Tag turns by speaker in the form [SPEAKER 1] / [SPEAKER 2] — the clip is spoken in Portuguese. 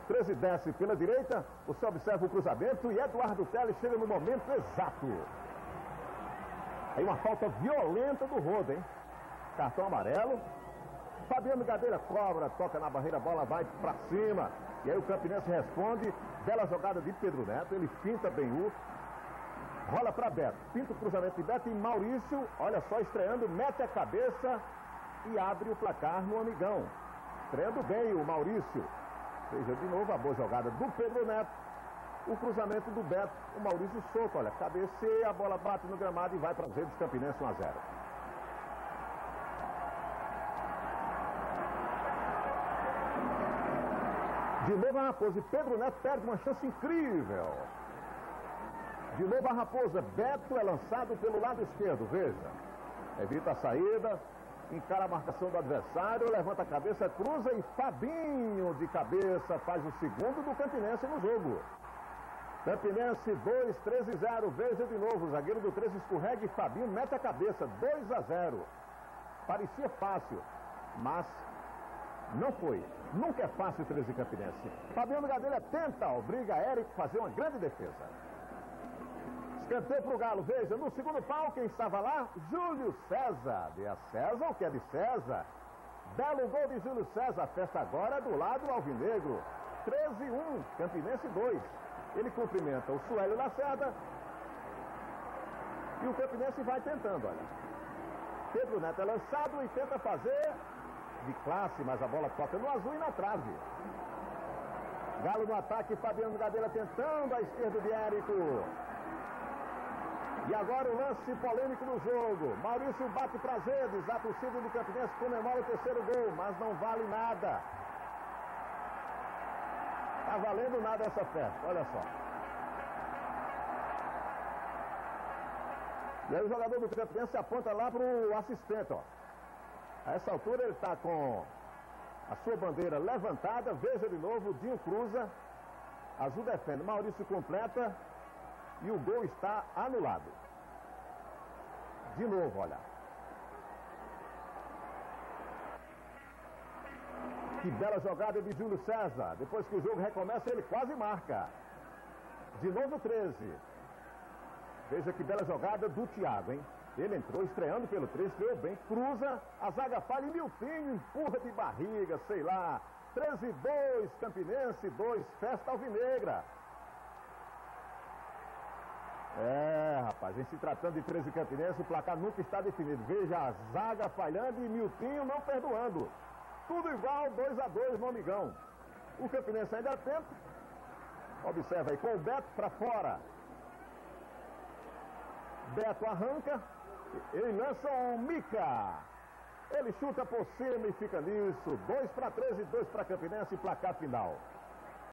[SPEAKER 1] 13 desce pela direita, você observa o cruzamento e Eduardo Teles chega no momento exato. Aí uma falta violenta do Roda, hein? Cartão amarelo. Fabiano Gadeira cobra, toca na barreira, a bola vai pra cima. E aí o Campinense responde. Bela jogada de Pedro Neto, ele finta Benhu. Rola pra Beto, pinta o cruzamento de Beto e Maurício, olha só, estreando, mete a cabeça e abre o placar no Amigão. Estreando bem o Maurício. Veja de novo a boa jogada do Pedro Neto. O cruzamento do Beto, o Maurício solto, olha, cabeceia, a bola bate no gramado e vai para as redes Campinense 1-0. De novo a Raposa e Pedro Neto perde uma chance incrível. De novo a Raposa, Beto é lançado pelo lado esquerdo, veja. Evita a saída, encara a marcação do adversário, levanta a cabeça, cruza e Fabinho de cabeça faz o segundo do Campinense no jogo. Campinense 2, 13-0, veja de novo, o zagueiro do 13 escorrega e Fabinho mete a cabeça, 2-0. Parecia fácil, mas não foi. Nunca é fácil 13 Campinense. Fabiano Gadelha tenta, obriga Érico a fazer uma grande defesa. Escanteio para o Galo, veja, no segundo pau, quem estava lá? Júlio César. Dê a César o que é de César. Belo gol de Júlio César, a festa agora do lado alvinegro. 13-1, Campinense 2. Ele cumprimenta o Suélio Lacerda. E o Campinense vai tentando, olha. Pedro Neto é lançado e tenta fazer de classe, mas a bola toca no azul e na trave. Galo no ataque, Fabiano Gadelha tentando a esquerda de Érico. E agora o lance polêmico no jogo. Maurício bate para as redes, a torcida do Campinense comemora o terceiro gol, mas não vale nada. Tá valendo nada essa festa, olha só. E aí o jogador do Campinense aponta lá para o assistente, ó. A essa altura ele está com a sua bandeira levantada, veja de novo, Dinho cruza, Azul defende, Maurício completa e o gol está anulado. De novo, olha. Que bela jogada de Júlio César. Depois que o jogo recomeça, ele quase marca. De novo 13. Veja que bela jogada do Thiago, hein? Ele entrou estreando pelo 13, estreou bem, cruza, a zaga falha e Miltinho empurra de barriga, sei lá. 13-2, Campinense 2, festa alvinegra. É, rapaz, em se tratando de 13 Campinense, o placar nunca está definido. Veja a zaga falhando e Miltinho não perdoando. Tudo igual, 2-2 no Amigão. O Campinense ainda tenta. Observa aí, com o Beto para fora. Beto arranca. Ele lança um Mica. Ele chuta por cima e fica nisso. 2-13, 2 para Campinense, placar final.